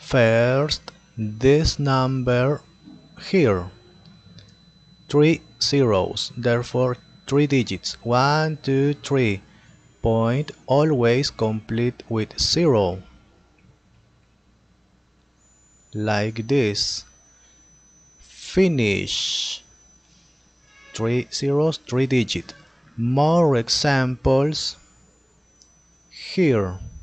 First, this number here. 3 zeros, therefore 3 digits. 1, 2, 3. Point always complete with 0. Like this. Finish. 3 zeros, 3 digits. More examples here.